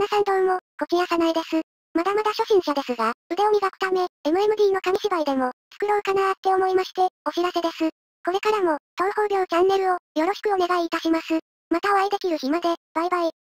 皆さんどうも、こちやさないです。まだまだ初心者ですが、腕を磨くため、MMD の紙芝居でも、作ろうかなーって思いまして、お知らせです。これからも、東方病チャンネルを、よろしくお願いいたします。またお会いできる日まで、バイバイ。